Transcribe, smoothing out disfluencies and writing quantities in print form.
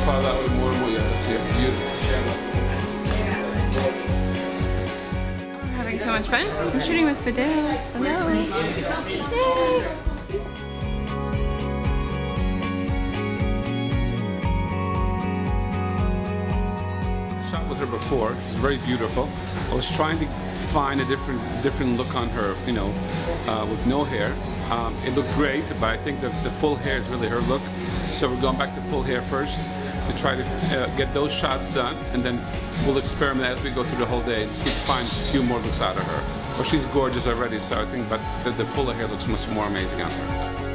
falar uma mulher, beautiful. Having so much fun. I'm shooting with Fidel. Hello. Yay. Shot with her before. She's very beautiful. I was trying to find a different look on her, you know, with no hair. It looked great, but I think the full hair is really her look. So we're going back to full hair first to try to get those shots done, and then we'll experiment as we go through the whole day and see, find a few more looks out of her. Well, she's gorgeous already, so I think, but the fuller hair looks much more amazing on her.